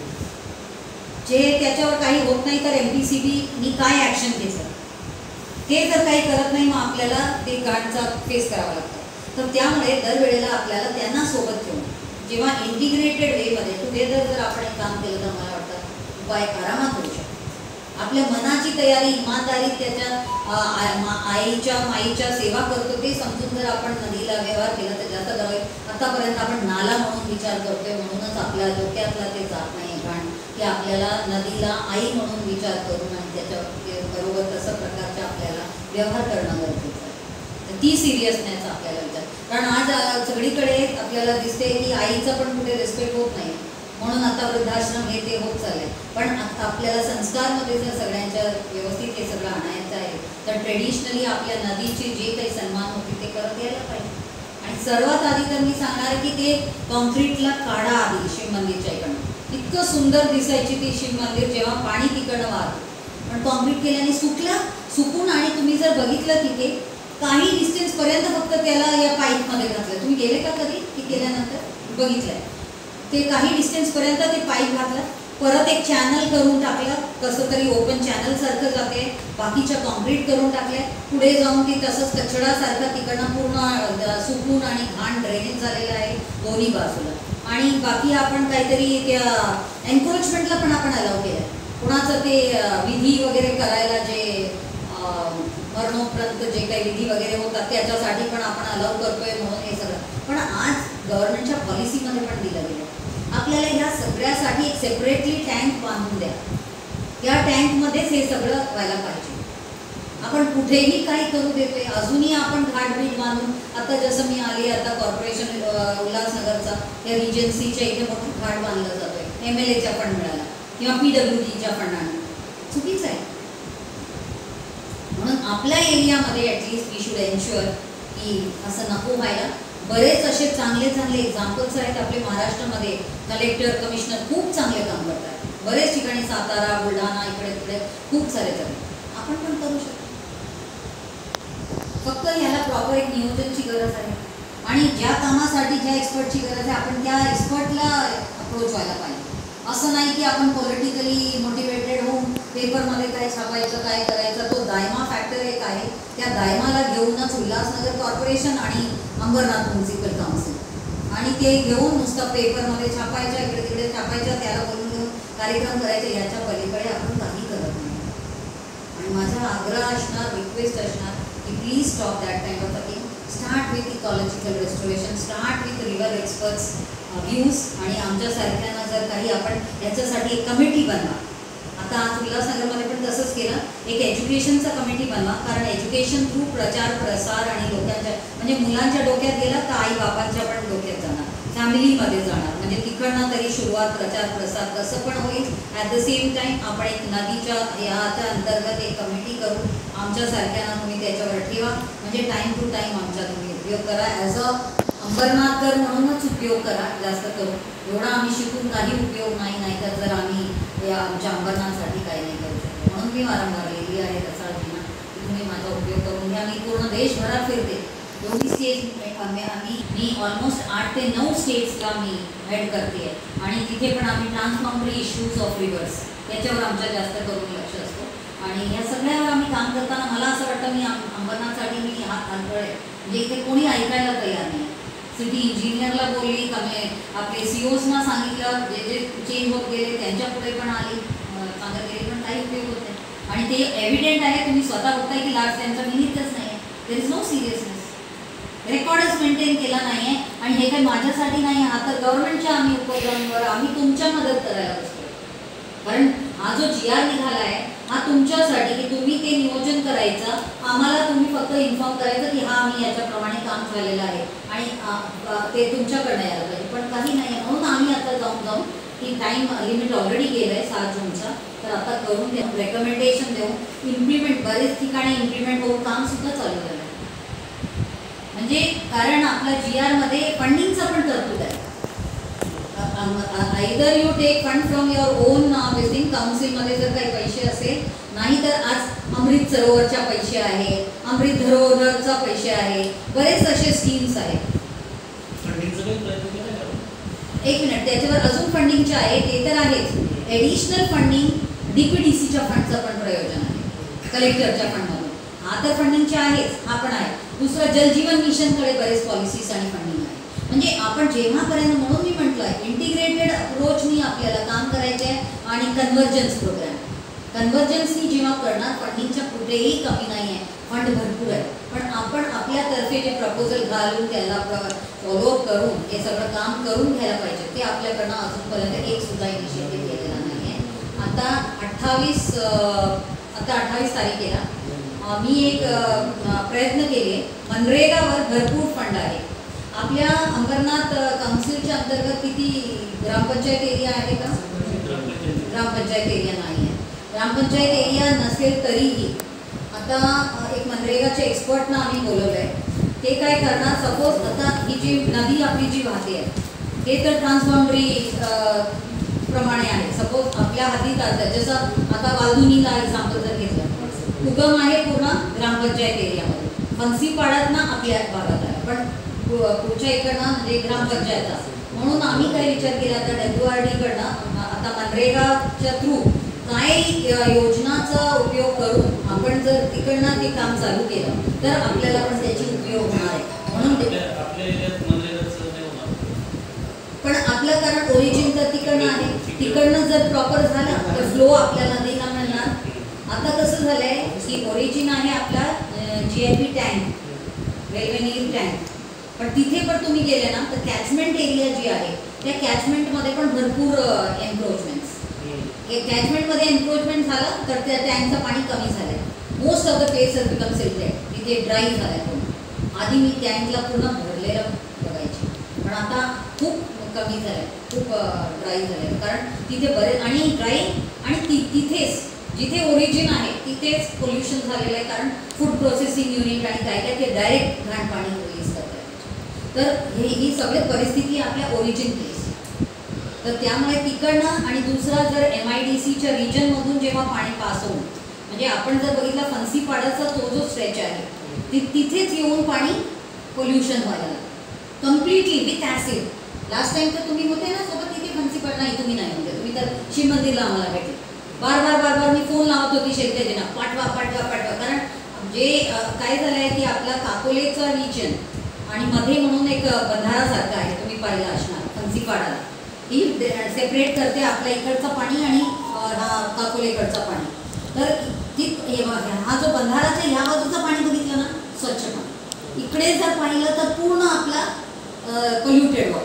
जे त्याच्यावर काही होत नाही तर एम पी सी बीनी काय ॲक्शन घेतलं ते जर काही करत नाही मग आपल्याला ते घाणचा फेस करावा लागतं. तर त्यामुळे दरवेळेला आपल्याला त्यांना सोबत ठेवून जेव्हा इंटिग्रेटेड वेमध्ये टुगेदर जर आपण एक काम केलं तर मला वाटतं उपाय आरामात होऊ शकतो. आपल्या मनाची तयारी इमानदारीत त्याच्या आईच्या माईच्या सेवा करतो ते समजून जर आपण नदीला व्यवहार केला तर जास्त करावे. आतापर्यंत आपण नाला म्हणून विचार करतोय म्हणूनच आपल्या डोक्यातला ते जात नाही कारण की आपल्याला नदीला आई म्हणून विचार करून आणि त्याच्या बरोबर तसं प्रकारच्या आपल्याला व्यवहार करणं गरजेचं आहे. तर ती सिरियसनेस आपल्याला विचार, कारण आज सगळीकडे आपल्याला दिसते की आईचा पण कुठे रिस्पेक्ट होत नाही म्हणून आता वृद्धाश्रम हे ते होत चालले. पण आता आपल्याला संस्कारमध्ये जर सगळ्यांच्या व्यवस्थित हे सगळं आणायचं आहे तर ट्रेडिशनली आपल्या नदीचे जे काही सन्मान होते ते करत यायला पाहिजे. आणि सर्वात आधी तर मी सांगणार की ते कॉन्क्रीटला काढा आधी शिव मंदिरच्या इकडनं. इतकं सुंदर दिसायची ती शिव मंदिर जेव्हा पाणी तिकडनं वाहतं, पण कॉन्क्रीट केल्याने सुकलं सुकून आणि तुम्ही जर बघितलं तिथे काही डिस्टन्सपर्यंत फक्त त्याला या पाईपमध्ये घातलं. तुम्ही गेले का कधी ती केल्यानंतर बघितलं आहे ते काही डिस्टन्सपर्यंत ते पाईप घातलं परत एक चॅनल करून टाकलं कसं तरी ओपन चॅनलसारखं जाते बाकीच्या कॉन्क्रीट करून टाकले पुढे जाऊन ती तसंच कचडासारखं तिकडनं पूर्ण सुकून आणि घाण ड्रेनेज झालेलं आहे दोन्ही बाजूला. आणि बाकी आपण काहीतरी त्या एन्क्रोचमेंटला पण आपण अलाव केलं आहे. कुणाचं ते विधी वगैरे करायला जे मरणोपरांत जे काही विधी वगैरे होतात त्याच्यासाठी पण आपण अलाव करतोय म्हणून हे सगळं. पण आज गव्हर्नमेंटच्या पॉलिसीमध्ये पण दिलं गेलं आपल्याला ह्या सगळ्यासाठी एक सेपरेटली टँक बांधून द्या. त्या टँकमध्येच हे सगळं व्हायला पाहिजे. आपण कुठेही काही करू देतोय अजूनही आपण घाटबीट बांधून आता जसं मी आली आता कॉर्पोरेशन उल्हासनगरचा या रिजन्सीच्या इथे मोठं घाट बांधलं जातोय एम एल एच्या फंड मिळाला किंवा पी डब्ल्यू डीच्या फंडाने चुकीचं आहे. म्हणून आपल्या एरियामध्ये ॲटलिस्ट वी शुड एन्श्युअर की असं नको व्हायला. बरेच असे चांगले चांगले एक्झाम्पल्स आहेत आपले महाराष्ट्रामध्ये. कलेक्टर कमिशनर खूप चांगले काम करतात बरेच ठिकाणी सातारा बुलढाणा इकडे तिकडे खूप सारे चांगले आपण पण करू शकतो. फक्त ह्याला प्रॉपर एक नियोजनची गरज आहे आणि ज्या कामासाठी ज्या एक्सपर्टची गरज आहे आपण त्या एक्सपर्टला अप्रोच व्हायला पाहिजे. असं नाही की आपण पॉलिटिकली मोटिवेटेड होऊन पेपरमध्ये काय छापायचं काय करायचं. तो दायमा फॅक्टर एक आहे त्या दायमाला घेऊनच उल्हासनगर कॉर्पोरेशन आणि अंबरनाथ म्युन्सिपल काउन्सिल आणि ते घेऊन नुसतं पेपरमध्ये छापायच्या इकडे तिकडे छापायच्या त्याला बोलून घेऊन कार्यक्रम करायचे याच्या पलीकडे आपण काही करत नाही. आणि माझा आग्रह असणार रिक्वेस्ट असणार की please stop that kind of a thing. Start with ecological restoration, start with river experts views आणि आमच्यासारख्यांना जर काही आपण याच्यासाठी एक कमिटी बनवा. आता आज उल्हासनगरमध्ये पण तसंच केलं, एक एज्युकेशनचा कमिटी बनवा, कारण एज्युकेशन थ्रू प्रचार प्रसार आणि लोकांच्या म्हणजे मुलांच्या डोक्यात गेला तर आई बाबांच्या पण डोक्यात जाणार, फॅमिलीमध्ये जाणार, म्हणजे तिकडनं तरी सुरुवात प्रचार प्रसार तसं पण होईल. ॲट द सेम टाईम आपण एक नदीच्या याच्या अंतर्गत एक कमिटी करू, आमच्यासारख्यांना तुम्ही त्याच्यावर ठेवा, म्हणजे टाईम टू टाईम आमचा तुम्ही उपयोग करा. ॲज अ अंबरनाथकर म्हणूनच उपयोग करा जास्त करून. एवढा आम्ही शिकून काही उपयोग नाही, नाही तर जर आम्ही या आमच्या अंबरनाथसाठी काही नाही करू शकतो. म्हणून मी वारंवार लिहिली आहे रसाळजींना की तुम्ही माझा उपयोग करून घ्या. मी पूर्ण देशभरात फिरते, एवढी स्टेट्स आम्ही आम्ही मी ऑलमोस्ट आठ ते नऊ स्टेट्सला मी हेड करते आहे आणि तिथे पण आम्ही ट्रान्सबाउंडरी इश्यूज ऑफ रिव्हर्स याच्यावर आमच्या जास्त करून लक्ष असतो. आणि ह्या सगळ्यावर आम्ही काम करताना मला असं वाटतं मी अंबरनाथसाठी मी हात हलकळे, म्हणजे इथे कोणी ऐकायला तयार नाही. सिटी इंजिनियरला बोलली, कमी आपले सी ओजना सांगितलं, जे जे चेंज होत गेले त्यांच्या पुढे पण आली सांगत गेले, पण काही उपयोग होत नाही. आणि ते एव्हिडेंट आहे, तुम्ही स्वतः बघताय की लास्ट त्यांचा मिनिटच नाही आहे. देर इज नो सिरियसनेस, रेकॉर्डच मेंटेन केला नाही आहे. आणि हे काही माझ्यासाठी नाही, हा तर गव्हर्नमेंटच्या आम्ही उपक्रमांवर आम्ही तुमच्या मदत करायला बसतो. कारण हा जो जी आर निघाला आहे हा तुमच्यासाठी की तुम्ही ते नियोजन करायचं, आम्हाला तुम्ही फक्त इन्फॉर्म करायचं की हा आम्ही याच्याप्रमाणे काम झालेलं आहे आणि ते तुमच्याकडनं यायला पाहिजे, पण काही नाही आहे. म्हणून आम्ही आता जाऊन जाऊन की टाईम लिमिट ऑलरेडी गेलं आहे सात जूनचा, तर आता करून देऊन रेकमेंडेशन देऊन इम्प्लिमेंट बरेच ठिकाणी इम्प्लिमेंट होऊन कामसुद्धा चालू झालं आहे. म्हणजे कारण आपल्या जी आरमध्ये फंडिंगचा पण तरतूद आहे. Either you take fund from your own विजिंग काउन्सिलमध्ये जर काही पैसे असेल, नाही तर आज अमृत सरोवरच्या पैसे आहे, अमृत धरोहरचा पैसे आहे, बरेच असे स्कीम्स आहेत. एक मिनिट, त्याच्यावर अजून फंडिंगचे आहे ते तर आहेच. Additional funding D P D सीच्या फंडचं पण प्रयोजन आहे, कलेक्टरच्या फंडमधून. हा तर फंडिंगचे आहेच, हा पण आहे. दुसरं जलजीवन मिशनकडे बरेच पॉलिसीज आणि फंडिंग आहे. म्हणजे आपण जेव्हापर्यंत, म्हणून मी म्हटलं आहे इंटिग्रेटेड अप्रोचनी आपल्याला काम करायचं आहे. आणि कन्व्हर्जन्स प्रोग्राम, कन्व्हर्जन्सनी जेव्हा करणार फंडिंगच्या कुठेही कमी नाही आहे, फंड भरपूर आहे, पण आपण आपल्यातर्फे जे प्रपोजल घालून त्याला फॉलोअप करून हे सगळं काम करून घ्यायला पाहिजे. ते आपल्याकडनं अजूनपर्यंत एक सुद्धा इनिशिएटिव्ह केलेला नाही आहे. आता अठ्ठावीस आता अठ्ठावीस तारखेला मी एक प्रयत्न केले, मनरेगावर भरपूर फंड आहे. आपल्या अंबरनाथ काउन्सिलच्या अंतर्गत किती ग्रामपंचायत एरिया आहे का? ग्रामपंचायत एरिया नाही आहे. ग्रामपंचायत एरिया नसेल तरीही आता एक मनरेगाच्या एक्सपर्टना आम्ही बोलवलं आहे. ते काय करणार, सपोज आता ही जी नदी आपली जी वाहते आहे ते तर ट्रान्सबाउंडरी प्रमाणे आहे. सपोज आपल्या हातीत आता जसं आता वालधुनीला एक्झाम्पल जर घेतलं, उगम आहे पूर्ण ग्रामपंचायत एरियामध्ये, फन्सीपाड्यात ना आपल्या भागात आहे, पण पुढच्या इकडनं म्हणजे ग्रामपंचायत. म्हणून आम्ही काय विचार केला, आता डब्ल्यू आर डीकडनं आता मनरेगाच्या थ्रू काय योजनाचा उपयोग करून आपण जर तिकडनं ते काम चालू केलं तर आपल्याला पण त्याची उपयोग होणार आहे. म्हणून पण आपलं कारण ओरिजिन तर तिकडनं आहे, तिकडनं जर प्रॉपर झालं तर फ्लो आपल्याला नदीला मिळणार. आता कसं झालं आहे की ओरिजिन आहे आपला G I P tank, railway Neer tank, पण तिथे पण तुम्ही गेले ना तर कॅचमेंट एरिया जी आहे त्या कॅचमेंटमध्ये पण भरपूर एन्क्रोचमेंट्स. कॅचमेंटमध्ये एन्क्रोचमेंट झालं तर त्या टँकचं पाणी कमी झालं आहे. Most of the places become silted, तिथे ड्राय झालं आहे पूर्ण. आधी मी टँकला पूर्ण भरलेलं बघायची, पण आता खूप कमी झालं आहे, खूप ड्राय झालं आहे. कारण तिथे बरेच आणि ड्राय आणि ति तिथेच जिथे ओरिजिन आहे तिथेच पोल्युशन झालेलं आहे. कारण फूड प्रोसेसिंग युनिट आणि काय काय ते डायरेक्ट घाण पाणी रिलीज करतात. तर हे ही सगळी परिस्थिती आपल्या ओरिजिन प्लेस. तर त्यामुळे तिकडनं आणि दुसरा जर एम आय डी सीच्या रिजनमधून जेव्हा पाणी पास होऊन, म्हणजे आपण जर बघितला फन्सीपाड्याचा तो जो स्ट्रेच आहे ति तिथेच येऊन पाणी पोल्युशन व्हायला लागलं completely with acid. Last time तर तुम्ही होते ना सोबत तिथे फन्सीपाड, नाही तुम्ही नाही होते, तुम्ही तर शिव मंदिरला आम्हाला भेटले. बार बार बार बार मी फोन लावत होती शेतकऱ्यांना, पाठवा पाठवा पाठवा. कारण जे काय झालं आहे की आपला काकोलेचा रिजन आणि मध्ये म्हणून एक बंधारासारखं आहे, तुम्ही पाहिलं असणार फन्सीपाडाला, ही सेपरेट करते आपल्या इकडचं पाणी आणि हा काकोलेकडचं पाणी. तर ती हा जो बंधाराच्या ह्या बाजूचं पाणी बघितलं ना स्वच्छ पाणी, इकडे जर पाहिलं तर पूर्ण आपला पोल्युटेड वॉटर.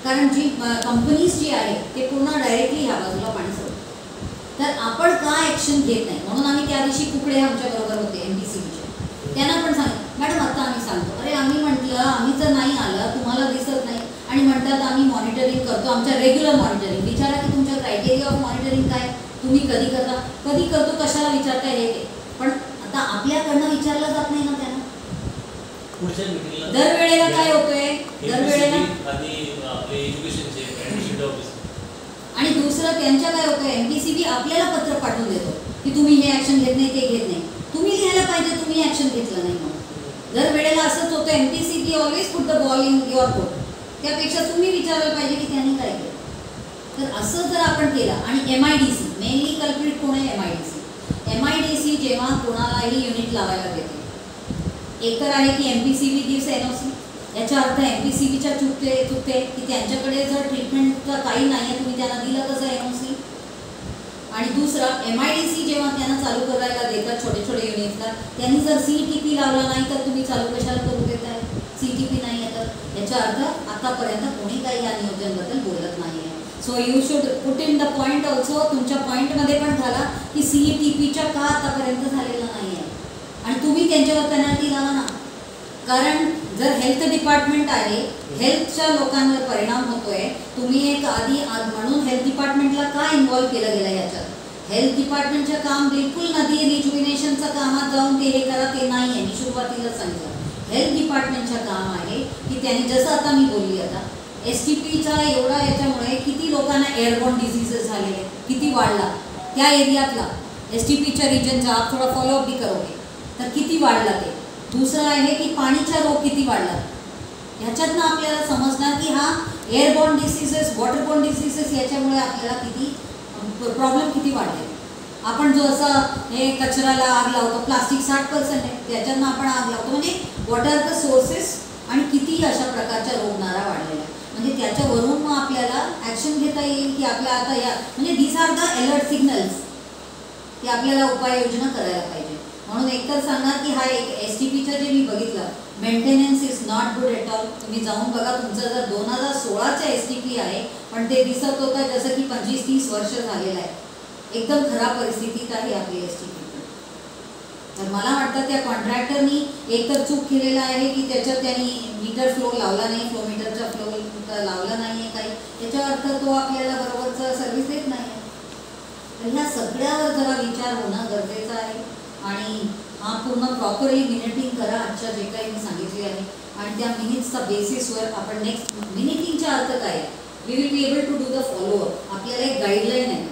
कारण जी कंपनीज जी आहे ते पूर्ण डायरेक्टली ह्या बाजूला पाणी सोडतात. तर आपण का ॲक्शन घेत नाही म्हणून आम्ही त्या दिवशी कुकडे आमच्याबरोबर होते एम टी सी बीचे. त्यांना पण सांगितलं मॅडम आता आम्ही सांगतो अरे आम्ही म्हटलं आम्ही जर नाही आलं तुम्हाला दिसत नाही आणि म्हणतात आम्ही मॉनिटरिंग करतो आमच्या रेग्युलर मॉनिटरिंग. विचारा की तुमच्या क्रायटेरिया ऑफ मॉनिटरिंग काय, तुम्ही कधी करता, कधी करतो कशाला विचारताय हे ते. पण आता आपल्याकडनं विचारलं जात नाही ना त्यांना. पुढच्या मीटिंगला दरवेळेला काय होतंय दरवेळेला आणि आपले एज्युकेशनचे ॲडमिशन ऑफिस आणि दुसरं त्यांच्या काय होतं एम पी सी बी आपल्याला पत्र पाठवून देतो की तुम्ही हे ॲक्शन घेत नाही ते घेत नाही. तुम्ही लिहायला पाहिजे तुम्ही ॲक्शन घेतलं नाही म्हणून. दर वेळेला असंच होतं M P C B always put the ball in your court. त्यापेक्षा तुम्ही विचारायला पाहिजे की त्यांनी काय केलं. तर असं जर आपण केलं आणि M I D C mainly culprit कोण आहे M I D C. M I D C जेव्हा कोणालाही युनिट लावायला देते एकतर आहे की M P C B gives N O C. याचा अर्थ एम पी सी बीच्या चुकते चुकते की त्यांच्याकडे जर ट्रीटमेंटचं काही नाही आहे तुम्ही त्यांना दिलं कसं एन ओ सी. आणि दुसरं एम आय डी सी जेव्हा त्यांना चालू करायला देतात छोटे छोटे युनिट्सला त्यांनी जर सी टी पी लावला नाही तर तुम्ही चालू कशाला करू देत आहे. सी टी पी नाही आहे तर याचा अर्थ आतापर्यंत कोणी काही या नियोजनबद्दल बोलत नाही आहे. So you should put in the point also. तुमच्या पॉईंटमध्ये पण झाला की सी टी पीच्या का आतापर्यंत झालेला नाही आहे आणि तुम्ही त्यांच्यावर पेनल्टी लावा ना. कारण जर हेल्थ डिपार्टमेंट आहे हेल्थच्या लोकांवर परिणाम होतोय तुम्ही एक आधी म्हणून हेल्थ डिपार्टमेंटला का इन्व्हॉल्व केलं गेलं याच्यात. हेल्थ डिपार्टमेंटचं काम बिलकुल नदी रिज्युविनेशनचं कामात जाऊन ते हे करा ते नाही आहे. मी सुरुवातीला सांगितलं हेल्थ डिपार्टमेंटचं काम आहे की त्यांनी जसं आता मी बोलली आता एस टी पीचा एवढा याच्यामुळे किती लोकांना एअरबॉर्न डिझिजेस झालेले किती वाढला त्या एरियातला एस टी पीच्या रिजनचा आप थोडा फॉलोअप बी करोगे तर किती वाढला ते. दुसरं आहे की पाणीचा रोग किती वाढला. ह्याच्यातनं आपल्याला समजणार की हा एअरबॉर्न डिसीजेस वॉटरबॉर्न डिसीजेस याच्यामुळे आपल्याला किती प्रॉब्लेम किती वाढले. आपण जो असं हे कचऱ्याला आग लावतो प्लास्टिक साठ पर्सेंट आहे त्याच्यातनं आपण आग लावतो म्हणजे वॉट आर द सोर्सेस आणि किती अशा प्रकारच्या रोगणारा वाढलेला आहे. म्हणजे त्याच्यावरून मग आपल्याला ॲक्शन घेता येईल की आपल्या आता या म्हणजे these are the alert signals की आपल्याला उपाययोजना करायला पाहिजे. म्हणून एकतर सांगा की हा एक एस टी पीचं जे मी बघितलं maintenance is not good at all. तुम्ही जाऊन बघा तुमचं जर दोन हजार सोळाचं एस टी पी आहे पण ते दिसत होतं जसं की पंचवीस तीस वर्ष झालेलं आहे. एकदम खराब परिस्थितीत आहे आपली एस टी पी. तर मला वाटतं त्या कॉन्ट्रॅक्टरनी एकतर चूक केलेला आहे की त्याच्यात त्यांनी मीटर फ्लो लावला नाही फ्लो मीटरचा फ्लो लावला नाही आहे काही त्याचा अर्थ तो आपल्याला बरोबरचं सर्व्हिस देत नाही. तर ह्या सगळ्यावर जरा विचार होणं गरजेचं आहे आणि हा पूर्ण प्रॉपरली मिनिटिंग करा आजच्या जे काही मी सांगितले आहे आणि त्या मिनिट्सचा बेसिसवर आपण नेक्स्ट मिनिटिंगचा अर्थ काय we will be able to do the follow up. आपल्याला एक गाईडलाईन आहे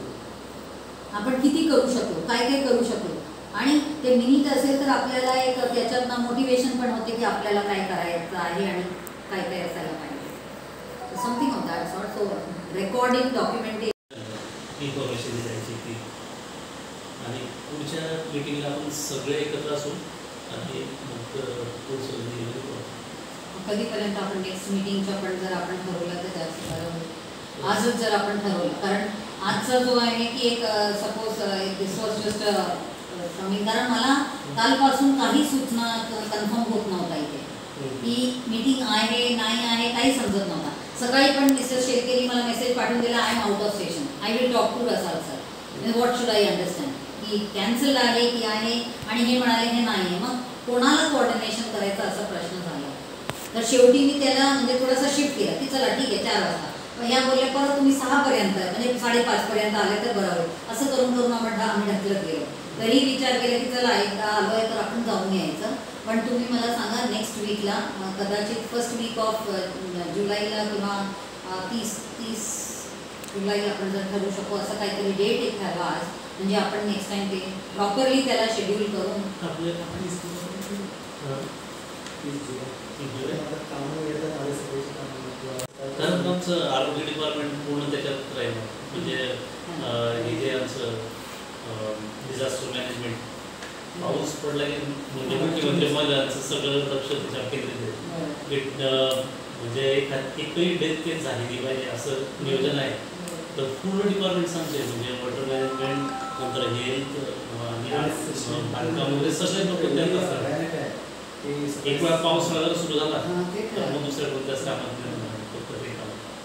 आपण किती करू शकतो काय काय करू शकतो आणि ते मिनिट असेल तर आपल्याला एक त्याच्यातनं मोटिवेशन पण होते की आपल्याला काय करायचं आहे आणि काय काय असायला पाहिजे. Something of that sort. So recording documentation information द्यायची ती आणि पुढच्या मीटिंगला आपण सगळे एकत्र असू आणि मग पुढचं कधीपर्यंत आपण नेक्स्ट मीटिंगचं पण जर आपण ठरवलं तर जास्त बरं होईल. आजच जर आपण ठरवलं कारण आजचा जो आहे की एक suppose this was just coming कारण मला कालपासून काही सूचना कन्फर्म होत नव्हता इथे की मीटिंग आहे नाही आहे काही समजत नव्हता. सकाळी पण मिसेस शेरकेरी मला मेसेज पाठवून दिला I am out of station I will talk to Rasal sir what should I understand की कॅन्सल आहे की आहे आणि हे म्हणाले हे नाही आहे. मग कोणाला कोऑर्डिनेशन करायचं असा प्रश्न झाला. तर शेवटी मी त्याला म्हणजे थोडासा शिफ्ट केला की चला ठीक आहे चार वाजता पण ह्या बोलले परत तुम्ही सहापर्यंत म्हणजे साडेपाचपर्यंत आले तर बरं होईल. असं करून करून आपण आम्ही ढकलत गेलो. तरी विचार केला की चला एकदा आलो आहे तर आपण जाऊन यायचं. पण तुम्ही मला सांगा नेक्स्ट वीकला कदाचित फर्स्ट वीक ऑफ जुलैला किंवा तीस तीस जुलैला आपण जर ठरवू शकू असं काहीतरी डेट एक ठरवा आज म्हणजे आपण नेक्स्ट टाइम ते प्रॉपरली त्याला शेड्यूल करून कारण आमचं आरोग्य डिपार्टमेंट पूर्ण त्याच्यात राहील म्हणजे हे जे आमचं डिझास्टर मॅनेजमेंट पाऊस पडला की म्हणजे मुख्यमंत्री महोदयांचं सगळं लक्ष त्याच्यात केंद्रित आहे. म्हणजे एकही डेथ केस झालेली पाहिजे असं नियोजन आहे. तर पूर्ण डिपार्टमेंट सांगते म्हणजे वॉटर मॅनेजमेंट नंतर हेल्थ आणि बांधकाम वगैरे सगळे लोक त्यात असतात. एक वेळा पाऊस वगैरे सुरू झाला तर मग दुसऱ्या कोणत्याच कामात फक्त ते काम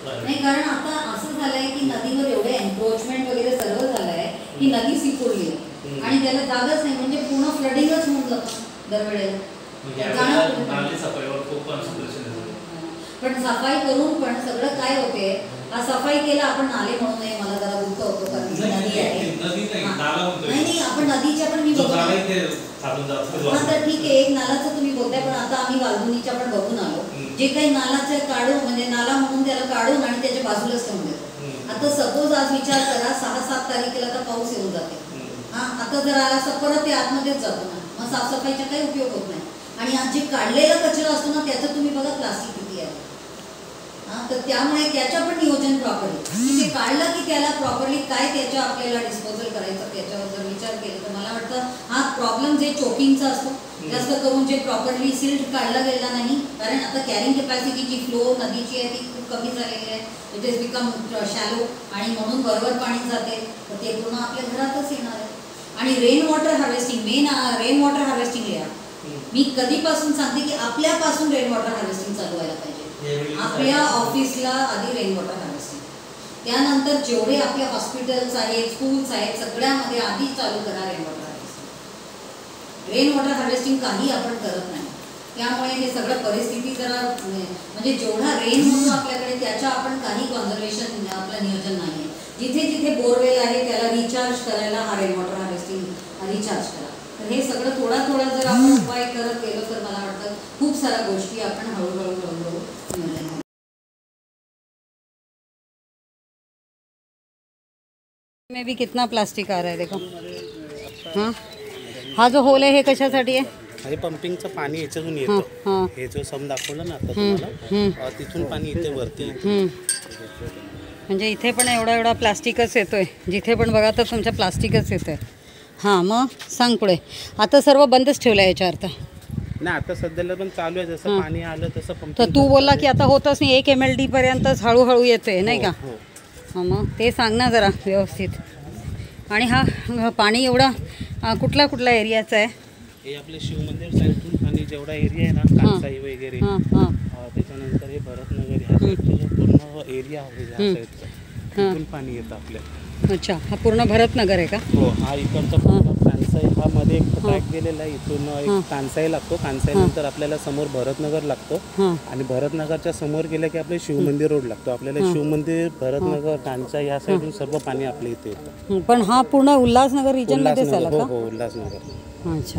नाही, कारण आता असं झालंय की नदीवर एवढे एन्क्रोचमेंट वगैरे सर्व झालंय की नदी सिकुडली आहे आणि त्याला जागाच नाही, म्हणजे पूर्ण फ्लडिंगच होऊन जातं दरवेळेला. जाणं- नाली सफाईवर खूप कॉन्सन्ट्रेशन आहे. पण सफाई करून पण सगळं काय होते, हा सफाई केला आपण नाले म्हणू नये, मला जरा दुःख होतो कारण ती नदी आहे. नदी नाही, हा. नाला म्हणतोय. नाही नाही, आपण नदीच्या पण मी जो बघतो. नाला आहे ते चालून जातं. हा तर ठीक आहे, एक नालाचं तुम्ही बोलताय, पण आता आम्ही वालधुनीच्या पण बघून आलो. हम्म. जे काही नालाचं काढून म्हणजे नाला म्हणून त्याला काढून आणि त्याच्या बाजूलाच ठेवून देतो. हम्म. आता सपोज आज विचार करा सहा सात तारखेला तर पाऊस येऊन जाते. हम्म. हा आता जर आला असं परत ते आतमध्येच जातो ना, मग साफसफाईचा काही उपयोग होत नाही. आणि आज जे काढलेला कचरा असतो ना त्याचं तुम्ही बघा प्लास्टिक किती आहे. हा तर त्यामुळे त्याच्या पण नियोजन प्रॉपरली ते काढलं की त्याला प्रॉपरली काय त्याच्या आपल्याला डिस्पोजल करायचं त्याच्यावर जर विचार केला तर मला वाटतं हा प्रॉब्लेम जे चोकिंगचा असतो जास्त करून जे प्रॉपरली सिल्ड काढला गेला नाही, कारण आता कॅरिंग कॅपॅसिटी जी फ्लो नदीची आहे ती खूप कमी झालेली आहे. इट इज बिकम शॅलो आणि म्हणून बरोबर पाणी जाते तर ते पूर्ण आपल्या घरातच येणार आहे. आणि rain water harvesting, main rain water harvesting या मी कधीपासून सांगते की आपल्यापासून रेन वॉटर हार्वेस्टिंग चालू व्हायला पाहिजे. आपल्या ऑफिसला आधी रेन वॉटर हार्वेस्टिंग, त्यानंतर जेवढे आपले हॉस्पिटल्स आहेत स्कूल्स आहेत सगळ्यामध्ये आधी चालू करा rain water harvesting. Rain water harvesting काही आपण करत नाही, त्यामुळे हे सगळं परिस्थिती जरा म्हणजे जेवढा रेन होतो आपल्याकडे त्याच्या आपण काही कॉन्झर्वेशन आपलं नियोजन नाही आहे. जिथे जिथे बोरवेल आहे त्याला रिचार्ज करायला हा रेन वॉटर हार्वेस्टिंग रिचार्ज करा. तर हे सगळं थोडा थोडा जर आपण उपाय करत गेलो तर मला वाटतं खूप साऱ्या गोष्टी आपण हळूहळू हळूहळू नियोजन. में भी कितना प्लास्टिक आ रहा है देखो. हाँ हा जो होल आहे हे कशासाठी आहे? हे पंपिंगचं पाणी याच्यातून हां येतं. हां हे जो सम दाखवलं ना आता हम्म, तुम्हाला, अ, तिथून पाणी इथे वरती येतं. हम्म. म्हणजे इथे पण एवढा एवढा प्लास्टिकच येतोय, जिथे पण बघा तर तुमच्या प्लास्टिकच येतंय. हां मग सांग पुढे. आता सर्व बंदच ठेवलं आहे याच्या अर्थ. नाही आता सध्याला पण चालू आहे, जसं हां. पाणी आलं तसं तर पंपिंग. तू बोलला की आता होतच नाही, एक एम एल डी पर्यंतच हळूहळू येतोय नाही का? हो. हां मग ते सांग ना जरा व्यवस्थित. आणि हा पाणी एवढा अ, कुठला कुठला एरियाचा आहे? हे आपले शिवमंदिर साईडतून पाणी जेवढा एरिया आहे ना, कांसाई वगैरे, हां हां अ, त्याच्यानंतर हे भरतनगर ह्या साईडचा जो पूर्ण एरिया आहे ह्या हम्म. साईडचा, हां. तिथून पाणी येतं आपल्या. अच्छा, हा पूर्ण भरतनगर आहे का? हो, हा इकडचा पूर्ण कांसाई हा मध्ये एक ट्रॅक गेलेला आहे. इथून हां. एक कांसाई लागतो, कांसाई नंतर आपल्याला समोर भरतनगर लागतो हां आणि भरतनगरच्या समोर गेलं की आपले शिवमंदिर रोड लागतो. आपल्याला शिवमंदिर, भरतनगर, कांसाई या साईडून सर्व पाणी आपल्या इथे येतं. हं, पण हा पूर्ण उल्हासनगर रिजनमध्येच आला उल्हासनगर, हो का? हो उल्हासनगर. अच्छा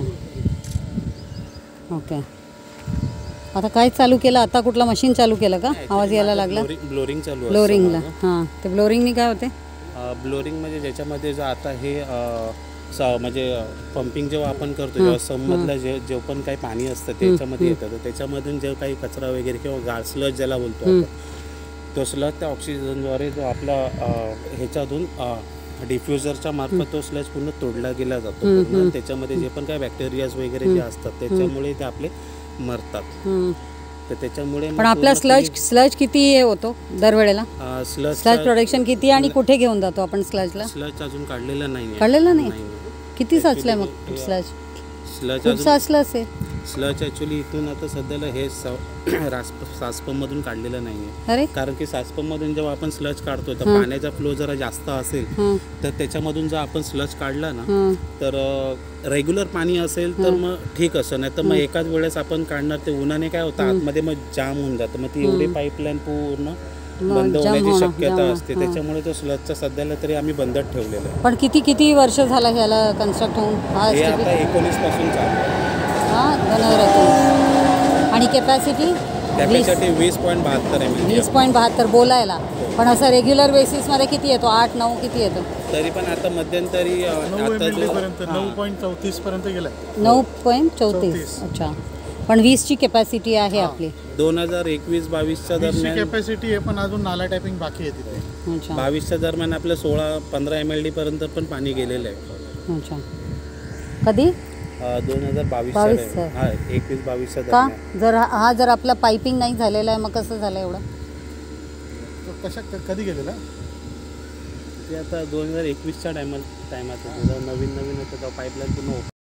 ओके. आता काय चालू केलं? आता कुठला मशीन चालू केलं का? आवाज यायला लागला. ब्लोरिंग चालू असतं ब्लोरिंगला. माझं. हां ते ब्लोरिंगनी काय होते? ब्लोरिंग म्हणजे ज्याच्यामध्ये जो आता हे अ, स- म्हणजे पंपिंग जेव्हा आपण करतो तेव्हा सममधलं जे जे पण काही पाणी असतं त्याच्यामध्ये येतं, तर त्याच्यामधून जे काही कचरा वगैरे किंवा गाळ स्लज ज्याला बोलतो आपण, तो स्लज त्या ऑक्सिजनद्वारे जो आपला अ, ह्याच्यातून डिफ्युजरच्या मार्फत तो स्लज पूर्ण तोडला गेला जातो पूर्ण. आणि त्याच्यामध्ये जे पण काही बॅक्टेरियाज वगैरे जे असतात त्याच्यामुळे ते आपले मरतात. हं. तर त्याच्यामुळे पण आपला स्लज स्लज किती हे होतो दरवेळेला? स्लज स्लज प्रोडक्शन किती आणि कुठे घेऊन जातो आपण स्लजला? स्लज अजून काढलेला नाही. काढलेलं नाही? किती साचलंय मग स्लज? स्लज खूप अजून साचलं असेल. स्लज ॲक्च्युली इथून आता सध्याला हे सासपममधून काढलेलं नाही आहे. अरे कारण की सासपममधून जेव्हा आपण स्लज काढतो तर पाण्याचा फ्लो जरा जास्त असेल हां तर त्याच्यामधून जर आपण स्लज काढला ना हां तर रेग्युलर पाणी असेल तर मग ठीक असं, नाही तर मग एकाच वेळेस आपण काढणार ते उन्हाने काय होतं आतमध्ये मग जाम होऊन जातं, मग ती एवढी पाईपलाईन पूर्ण बंद जाम होण्याची होणं, शक्यता जाम, असते. हां. त्याच्यामुळे तो स्लजचा सध्याला तरी आम्ही बंदच ठेवलेला आहे. पण किती किती वर्ष झालं ह्याला कन्स्ट्रक्ट होऊन? हा हे एस टी आता एकोणीस पासून चालू आहे. हां दोन हजार एकोणीस. आणि कॅपॅसिटी कॅपॅसिटी वीस पॉईंट बहात्तर आहे म्हणजे. वीस पॉईंट बहात्तर बोलायला. पण असं रेग्युलर बेसिसमध्ये किती येतो? आठ नऊ किती येतो? तरी पण आता मध्यंतरी अ, आता जो नऊ पॉईंट चौतीस पर्यंत गेला. नऊ पॉईंट चौतीस. अच्छा, पण वीसची कॅपॅसिटी आहे आपली. दोन हजार एकवीस बावीसच्या दरम्यान कॅपॅसिटी आहे पण अजून नाला टॅपिंग बाकी आहे तिथे. अच्छा बावीसच्या दरम्यान आपलं सोळा पंधरा एम एल डी पर्यंत पण पाणी गेलेलं आहे. अच्छा. कधी? दोन हजार बावीस बावीस हा एकवीस बावीसच्या का? दरम्यान. जर हा हा जर आपला पायपिंग नाही झालेला आहे मग कसं झालं एवढं? कशा कधी गेलेला? ते आता दोन हजार एकवीसच्या टायमात टायमात होतं, जेव्हा नवीन नवीन होतं तेव्हा पाईपलाईन पूर्ण